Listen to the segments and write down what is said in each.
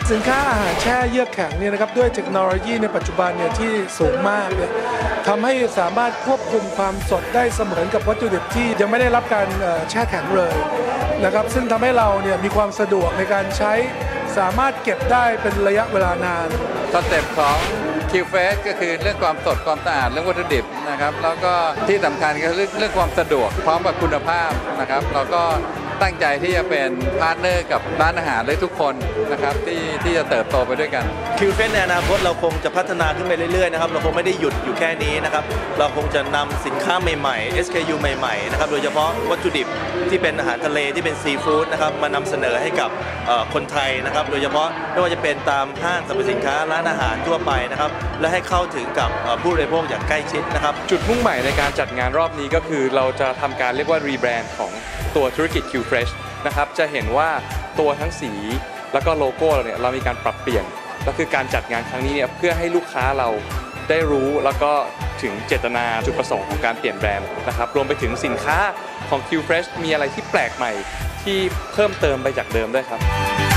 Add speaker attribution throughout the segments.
Speaker 1: สินค้าอาหารแช่เยือกแข็งเนี่ยนะครับด้วยเทคโนโลยีในปัจจุบันเนี่ยที่สูงมากเนี่ยทำให้สามารถควบคุมความสดได้เสมือนกับวัตถุดิบที่ยังไม่ได้รับการแช่แข็งเลยนะครับซึ่งทำให้เราเนี่ยมีความสะดวกในการใช้สามารถเก็บได้เป็นระยะเวลานาน
Speaker 2: สเต็ปของQFreshก็คือเรื่องความสดความสะอาดเรื่องวัตถุดิบนะครับแล้วก็ที่สำคัญก็คือเรื่องความสะดวกพร้อมกับคุณภาพนะครับเราก็ตั้งใจที่จะเป็นพาร์ทเนอร์กับร้านอาหารเลยทุกคนนะครับที่จะเติบโตไปด้วยกัน
Speaker 3: QFreshในอนาคตเราคงจะพัฒนาขึ้นไปเรื่อยๆนะครับเราคงไม่ได้หยุดอยู่แค่นี้นะครับเราคงจะนำสินค้าใหม่ๆ SKU ใหม่ๆนะครับโดยเฉพาะวัตถุดิบที่เป็นอาหารทะเลที่เป็นซีฟู้ดนะครับมานำเสนอให้กับคนไทยนะครับโดยเฉพาะไม่ว่าจะเป็นตามห้างสรรพสินค้าร้านอาหารทั่วไปนะครับและให้เข้าถึงกับผู้บริโภคอย่างใกล้ชิดนะครับ
Speaker 4: จุดมุ่งหมายในการจัดงานรอบนี้ก็คือเราจะทำการเรียกว่ารีแบรนด์ของตัวธุรกิจ QFresh นะครับจะเห็นว่าตัวทั้งสีแล้วก็โลโก้เราเนี่ยเรามีการปรับเปลี่ยนและคือการจัดงานครั้งนี้เนี่ยเพื่อให้ลูกค้าเราได้รู้แล้วก็ถึงเจตนาจุดประสงค์ของการเปลี่ยนแบรนด์นะครับรวมไปถึงสินค้าของ QFresh มีอะไรที่แปลกใหม่ที่เพิ่มเติมไปจากเดิมด้วยครับ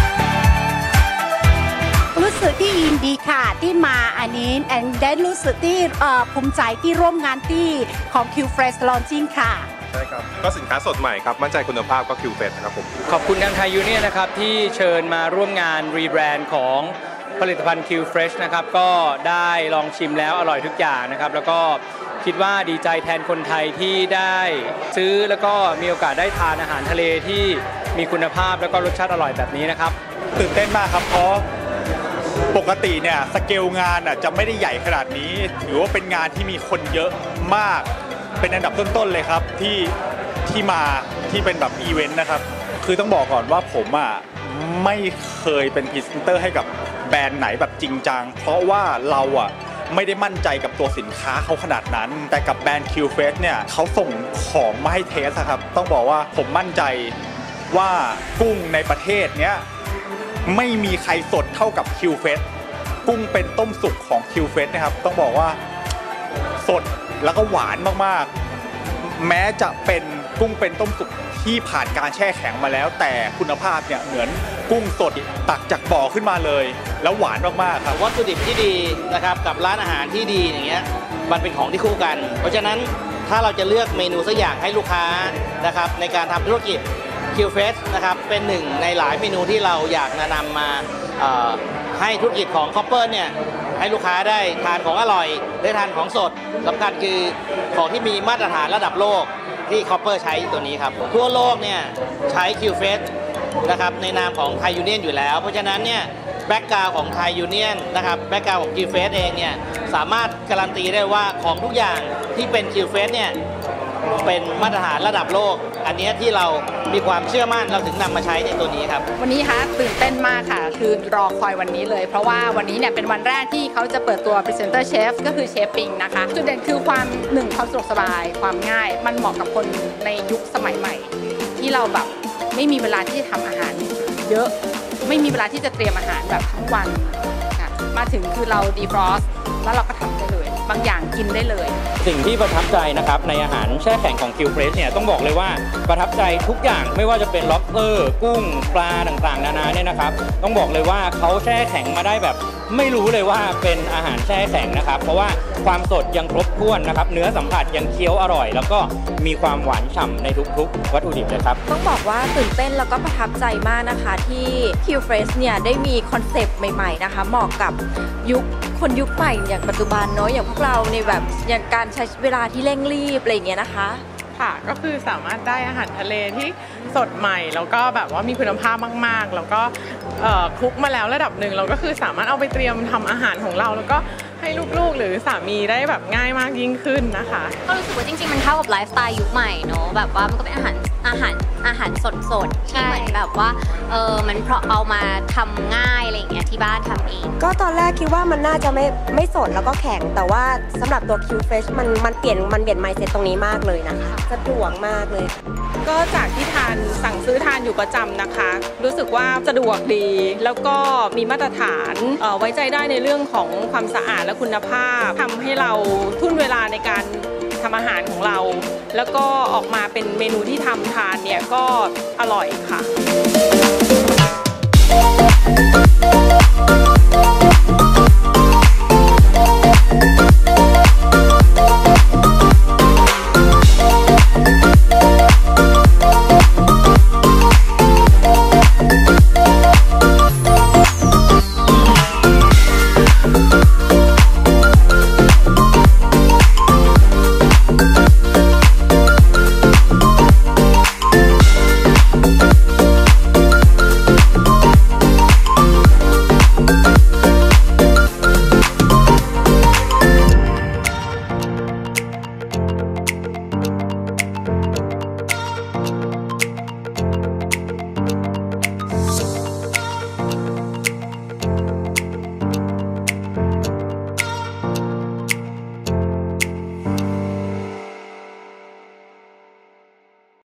Speaker 5: รู้สึกที่ยินดีค่ะที่มาอันนี้ได้รู้สึกที่ภูมิใจที่ร่วมงานที่ของ QFresh Launching ค่ะ
Speaker 6: ใช่ครับก็สินค้าสดใหม่ครับมั่นใจคุณภาพก็QFreshนะครับผม
Speaker 7: ขอบคุณทางไทยยูเนี่ยนนะครับที่เชิญมาร่วมงานรีแบรนด์ของผลิตภัณฑ์ QFresh นะครับก็ได้ลองชิมแล้วอร่อยทุกอย่างนะครับแล้วก็คิดว่าดีใจแทนคนไทยที่ได้ซื้อแล้วก็มีโอกาสได้ทานอาหารทะเลที่มีคุณภาพแล้วก็รสชาติอร่อยแบบนี้นะครับ
Speaker 8: ตื่นเต้นมากครับเพราะปกติเนี่ยสเกลงานจะไม่ได้ใหญ่ขนาดนี้ถือว่าเป็นงานที่มีคนเยอะมากเป็นอันดับต้นๆเลยครับที่มาที่เป็นแบบอีเวนต์นะครับคือต้องบอกก่อนว่าผมไม่เคยเป็นพรีเซนเตอร์ให้กับแบรนด์ไหนแบบจริงจังเพราะว่าเราไม่ได้มั่นใจกับตัวสินค้าเขาขนาดนั้นแต่กับแบรนด์ QFresh เนี่ยเขาส่งของมาให้เทสครับต้องบอกว่าผมมั่นใจว่ากุ้งในประเทศเนี้ยไม่มีใครสดเท่ากับ QFresh กุ้งเป็นต้มสุกของ QFresh นะครับต้องบอกว่าสดแล้วก็หวานมากๆแม้จะเป็นกุ้งเป็นต้มสุกที่ผ่านการแช่แข็งมาแล้วแต่คุณภาพเนี่ยเหมือนกุ้งสดตักจากบ่อขึ้นมาเลยแล้วหวานมากๆครับ
Speaker 9: วัตถุดิบที่ดีนะครับกับร้านอาหารที่ดีอย่างเงี้ยมันเป็นของที่คู่กันเพราะฉะนั้นถ้าเราจะเลือกเมนูสักอย่างให้ลูกค้านะครับในการทำธุรกิจQFresh นะครับเป็นหนึ่งในหลายเมนูที่เราอยากนำมาให้ธุรกิจของคอปเปอร์เนี่ยให้ลูกค้าได้ทานของอร่อยได้ทานของสดสำคัญคือของที่มีมาตรฐานระดับโลกที่คอปเปอร์ใช้ตัวนี้ครับทั่วโลกเนี่ยใช้ QFresh นะครับในนามของไทยยูเนียนอยู่แล้วเพราะฉะนั้นเนี่ยแบ็กกราวด์ของไทยยูเนียนนะครับแบ็กกราวด์ของ QFresh เองเนี่ยสามารถการันตีได้ว่าของทุกอย่างที่เป็น QFresh เนี่ยเป็นมาตรฐานระดับโลกอันนี้ที่เรามีความเชื่อมั่นเราถึงนำมาใช้ในตัวนี้ครับ
Speaker 5: วันนี้ค่ะตื่นเต้นมากค่ะคือรอคอยวันนี้เลยเพราะว่าวันนี้เนี่ยเป็นวันแรกที่เขาจะเปิดตัว Presenter Chef ก็คือเชฟปิงนะคะจุดเด่นคือความสะดวกสบายความง่ายมันเหมาะกับคนในยุคสมัยใหม่ที่เราแบบไม่มีเวลาที่จะทำอาหารเยอะไม่มีเวลาที่จะเตรียมอาหารแบบทั้งวันมาถึงคือเราดีฟรอสแล้วเราก็ทำได้เลยบางอย่างกินได้เลย
Speaker 7: สิ่งที่ประทับใจนะครับในอาหารแช่แข็งของ QFresh เนี่ยต้องบอกเลยว่าประทับใจทุกอย่างไม่ว่าจะเป็นล็อบสเตอร์กุ้งปลาต่างๆนานาเนี่ยนะครับต้องบอกเลยว่าเขาแช่แข็งมาได้แบบไม่รู้เลยว่าเป็นอาหารแช่แข็งนะครับเพราะว่าความสดยังครบถ้วนนะครับเนื้อสัมผัสยังเคี้ยวอร่อยแล้วก็มีความหวานฉ่ำในทุกๆวัตถุดิบเลยครับ
Speaker 10: ต้องบอกว่าตื่นเต้นแล้วก็ประทับใจมากนะคะที่ QFresh เนี่ยได้มีคอนเซปต์ใหม่ๆนะคะเหมาะกับคนยุคใหม่อย่างปัจจุบันเนาะอย่างพวกเราในแบบอย่างการใช้เวลาที่เร่งรีบอะไรอย่างเงี้ยนะคะ
Speaker 11: ค่ะก็คือสามารถได้อาหารทะเลที่สดใหม่แล้วก็แบบว่ามีคุณภาพมากๆแล้วก็คลุกมาแล้วระดับหนึ่งเราก็คือสามารถเอาไปเตรียมทำอาหารของเราแล้วก็ให้ลูกๆหรือสามีได้แบบง่ายมากยิ่งขึ้นนะคะ
Speaker 12: ก็รู้สึกว่าจริงๆมันเข้ากับไลฟ์สไตล์ยุคใหม่เนาะแบบว่ามันก็เป็นอาหารสดๆที่เหมือนแบบว่ามันเพราะเอามาทำง่ายอะไรอย่างเงี้ยที่บ้านทำเอง
Speaker 10: ก็ตอนแรกคิดว่ามันน่าจะไม่สดแล้วก็แข็งแต่ว่าสำหรับตัว QFresh มันเปลี่ยนmindset ตรงนี้มากเลยนะคะสะดวกมากเลย
Speaker 11: ก็จากที่สั่งซื้อทานอยู่ประจำนะคะรู้สึกว่าสะดวกดีแล้วก็มีมาตรฐานไว้ใจได้ในเรื่องของความสะอาดและคุณภาพทำให้เราทุ่นเวลาในการทำอาหารของเราแล้วก็ออกมาเป็นเมนูที่ทำทานเนี่ยก็อร่อยค่ะ